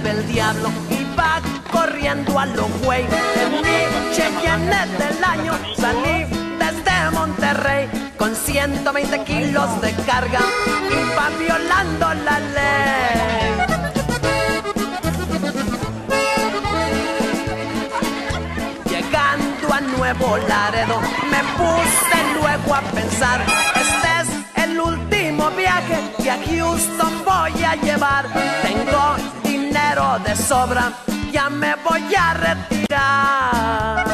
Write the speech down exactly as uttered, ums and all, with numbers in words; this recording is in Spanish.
ve el diablo y va corriendo a lo güey. En mi Cheyenne del año salí desde Monterrey con ciento veinte kilos de carga y va violando la ley. Llegando a Nuevo Laredo me puse luego a pensar, este es el último viaje que a Houston voy a llevar. Tengo dinero de sobra, ya me voy a retirar.